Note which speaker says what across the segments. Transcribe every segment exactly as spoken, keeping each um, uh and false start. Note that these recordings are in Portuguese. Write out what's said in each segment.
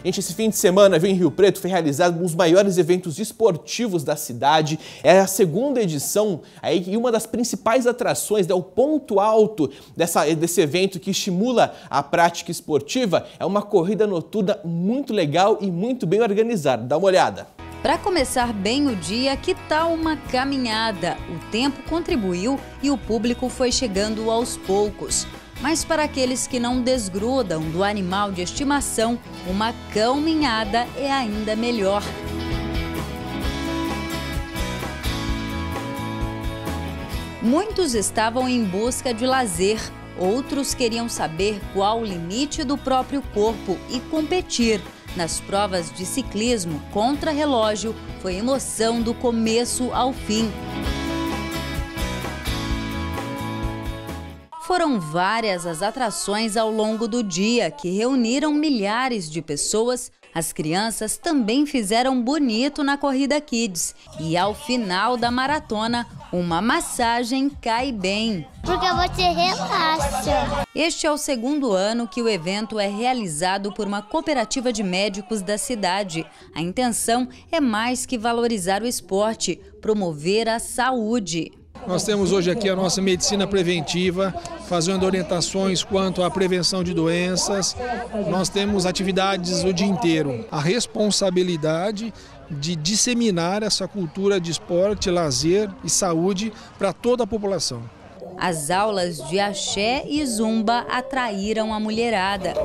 Speaker 1: Gente, esse fim de semana, viu, em Rio Preto, foi realizado um dos maiores eventos esportivos da cidade. É a segunda edição aí, e uma das principais atrações, né, o ponto alto dessa, desse evento que estimula a prática esportiva, é uma corrida noturna muito legal e muito bem organizada. Dá uma olhada.
Speaker 2: Para começar bem o dia, que tal uma caminhada? O tempo contribuiu e o público foi chegando aos poucos. Mas para aqueles que não desgrudam do animal de estimação, uma caminhada é ainda melhor. Muitos estavam em busca de lazer, outros queriam saber qual o limite do próprio corpo e competir. Nas provas de ciclismo contra relógio, foi emoção do começo ao fim. Foram várias as atrações ao longo do dia que reuniram milhares de pessoas. As crianças também fizeram bonito na Corrida Kids. E ao final da maratona, uma massagem cai bem.
Speaker 3: Porque você relaxa.
Speaker 2: Este é o segundo ano que o evento é realizado por uma cooperativa de médicos da cidade. A intenção é mais que valorizar o esporte, promover a saúde.
Speaker 4: Nós temos hoje aqui a nossa medicina preventiva, fazendo orientações quanto à prevenção de doenças. Nós temos atividades o dia inteiro. A responsabilidade de disseminar essa cultura de esporte, lazer e saúde para toda a população.
Speaker 2: As aulas de axé e zumba atraíram a mulherada.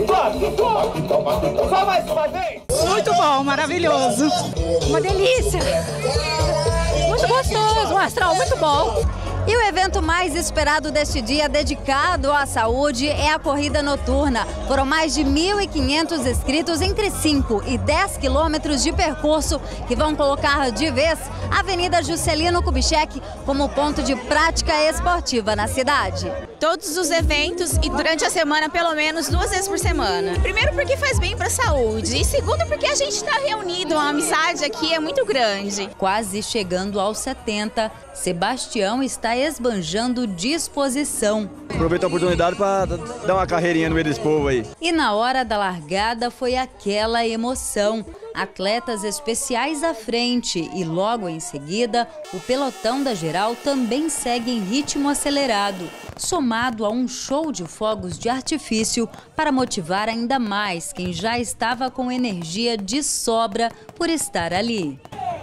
Speaker 5: Muito bom, maravilhoso. Uma delícia. Muito gostoso, um astral muito bom.
Speaker 2: E o evento mais esperado deste dia, dedicado à saúde, é a corrida noturna. Foram mais de mil e quinhentos inscritos entre cinco e dez quilômetros de percurso que vão colocar de vez a Avenida Juscelino Kubitschek como ponto de prática esportiva na cidade.
Speaker 6: Todos os eventos e durante a semana, pelo menos duas vezes por semana. Primeiro porque faz bem para a saúde e segundo porque a gente está reunido, a amizade aqui é muito grande.
Speaker 2: Quase chegando aos setenta, Sebastião está esbanjando disposição.
Speaker 7: Aproveita a oportunidade para dar uma carreirinha no meio desse povo aí.
Speaker 2: E na hora da largada foi aquela emoção. Atletas especiais à frente e logo em seguida, o pelotão da geral também segue em ritmo acelerado, somado a um show de fogos de artifício para motivar ainda mais quem já estava com energia de sobra por estar ali.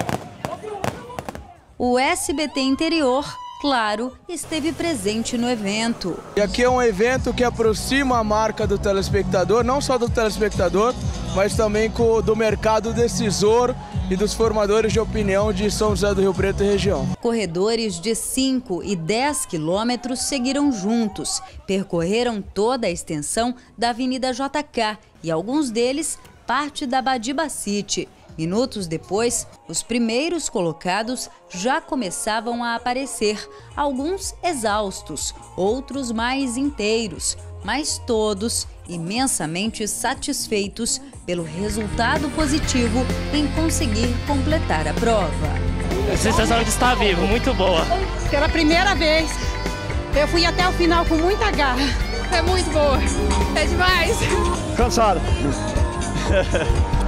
Speaker 2: O S B T Interior, claro, esteve presente no evento.
Speaker 8: E aqui é um evento que aproxima a marca do telespectador, não só do telespectador, mas também do mercado decisor e dos formadores de opinião de São José do Rio Preto e região.
Speaker 2: Corredores de cinco e dez quilômetros seguiram juntos, percorreram toda a extensão da Avenida J K e alguns deles parte da Badiba City. Minutos depois, os primeiros colocados já começavam a aparecer, alguns exaustos, outros mais inteiros, mas todos imensamente satisfeitos pelo resultado positivo em conseguir completar a prova.
Speaker 9: A sensação de estar vivo, muito boa.
Speaker 5: Pela primeira vez, eu fui até o final com muita garra. É muito boa, é demais.
Speaker 7: Cansado.